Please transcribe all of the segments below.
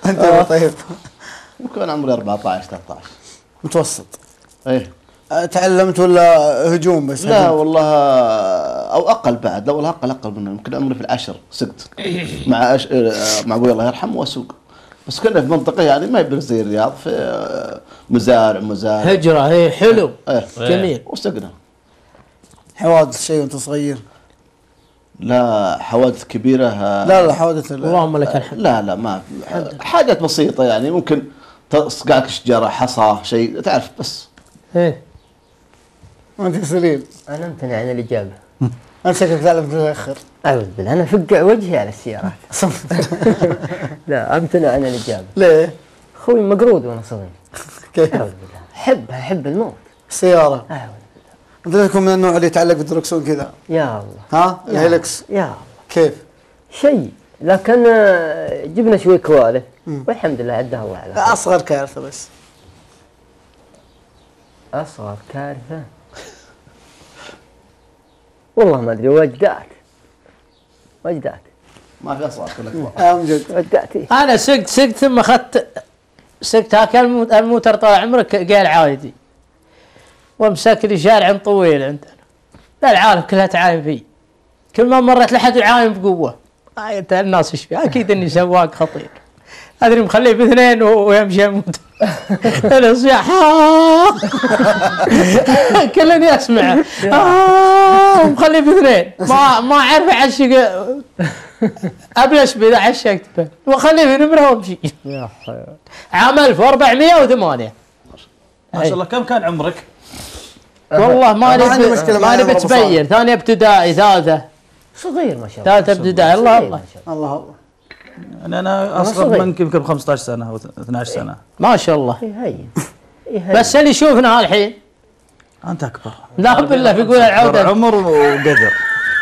انت طيب يمكن عمري 14 13 متوسط. ايه تعلمت ولا هجوم بس؟ لا والله او اقل بعد، لا والله اقل منه، يمكن عمري في العشر سقت مع ابوي الله يرحمه واسوق. بس كنا في منطقه يعني ما يبرز زي الرياض، في مزارع هجره. ايه حلو. ايه جميل. وسقنا. حوادث شيء وانت صغير؟ لا حوادث كبيره. لا حوادث اللهم لك الحمد. لا ما حاجات بسيطه يعني، ممكن تصقعك شجره حصى شيء تعرف بس. ايه وانت سليم؟ انا امتنع عن الاجابه. انا شكلك تعلم تتاخر. اعوذ بالله، انا فقع وجهي على السيارات. لا امتنع عن الاجابه. ليه؟ اخوي مقرود وانا صغير. كيف؟ اعوذ بالله، احب الموت. السياره؟ اعوذ انت تكون من النوع اللي يتعلق بالدركسون كذا؟ يا الله. ها؟ الهيلكس؟ يا الله. كيف؟ شيء، لكن جبنا شوي كوالف والحمد لله عدها الله على خير. اصغر كارثه بس. اصغر كارثه والله ما ادري. وجدات ما في اصغر كلها من جد. وجداتي. انا سقت ثم اخذت سقت هاك الموتر طال عمرك قال عايدي ومسك لي شارع طويل عندنا. لا العالم كلها تعاين فيه، كل ما مرت لحد يعاين بقوه. انت الناس ايش فيه؟ اكيد اني سواق خطير، ادري مخليه باثنين ويمشي الموتر. انا صياح كلني اسمع ومخليه باثنين، ما اعرف اعشق. ابلش باذا عشقت به واخليه في نمره وامشي. يا حي. عام 1408. ما شاء الله. كم كان عمرك؟ والله ما عندي مشكلة مع نبي عمر أبو صالح. تبين. ثاني ابتدائي، ثالثه صغير ما شاء الله. ثالثه ابتدائي. الله صغير الله ما شاء الله. الله يعني انا اصغر صغير. منك يمكن ب 15 سنه او 12 سنه. ما شاء الله. هين. بس اللي يشوفنا الحين انت اكبر. لا بالله بيقول العوده. عمر وقدر.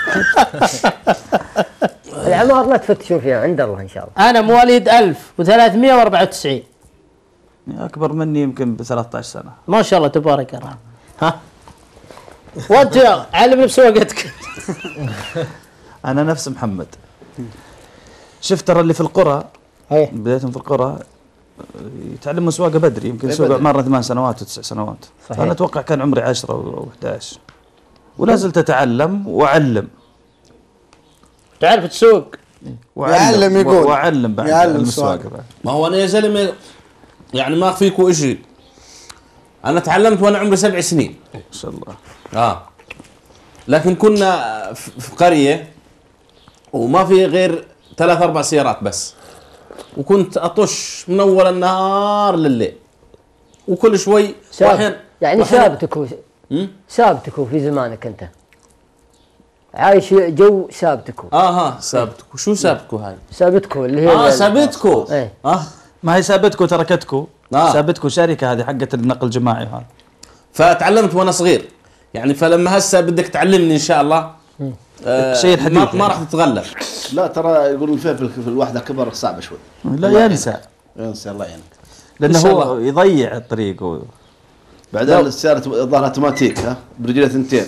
الاعمار لا تفتشون فيها، عند الله ان شاء الله. انا مواليد 1394. اكبر مني يمكن ب 13 سنه. ما شاء الله تبارك الله. ها وانت علمني بسواقتك. انا نفس محمد. شفت ترى اللي في القرى ايه بدايتهم في القرى يتعلموا سواقه بدري، يمكن يسوق عمرنا 8 سنوات و9 سنوات. صحيح. فانا اتوقع كان عمري 10 او 11 ولا زلت اتعلم واعلم. تعرف تسوق؟ يعلم يقول. واعلم بعد يعلم السواقه السواقة. بعد. ما هو انا يا زلمه يعني ما اخفيكوا شيء، انا تعلمت وانا عمري 7 سنين. ما شاء الله. لكن كنا في قريه وما في غير 3-4 سيارات بس، وكنت اطش من اول النهار لليل، وكل شوي يعني سابتكوا في زمانك انت عايش جو سابتكوا. سابتكو. شو سابتكو هاي؟ سابتكو اللي هي سابتكو. ايه. ما هي سابتكو تركتكو. سابتكو شركه هذه حقت النقل الجماعي هذا. فتعلمت وانا صغير يعني، فلما هسه بدك تعلمني ان شاء الله شيء الحديث ما راح تتغلب. لا ترى يقولون في الواحده كبر صعبه شوي. لا ينسى الله يعينك. لانه هو يضيع الطريق بعدين السياره ظهرها اوتوماتيك، ها برجلها 2.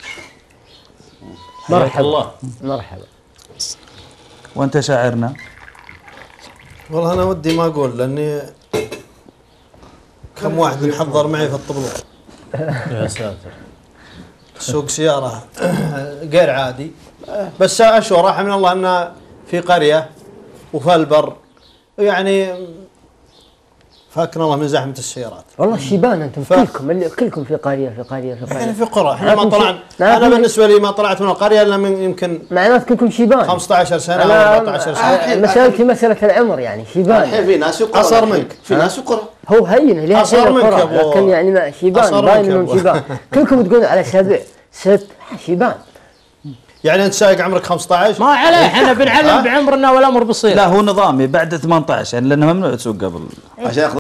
مرحبا الله. مرحبا. وانت شاعرنا؟ والله انا ودي ما اقول لاني كم واحد محضر معي في الطبلوق. يا ساتر. سوق سياره غير عادي، بس اشوى راحه من الله انها في قريه وفي البر، يعني فاكنا الله من زحمه السيارات. والله شيبان انتم كلكم في قريه احنا في قرى، احنا ما طلعنا. انا بالنسبه لي ما طلعت من القريه الا من يمكن معناته كلكم شيبان 15 سنه او 14 سنه. مسألتي مساله العمر يعني شيبان. الحين في ناس يقرا اصغر منك، في ناس يقرا. هو هين ليه أصغر منك يا أبو. لكن يعني ما شيبان باين انهم شيبان. كلكم تقولون على 7 شيبان. يعني انت سايق عمرك 15؟ ما عليه، احنا بنعلم بعمرنا والامر بسيط. لا هو نظامي بعد 18 يعني لانه ممنوع تسوق قبل. عشان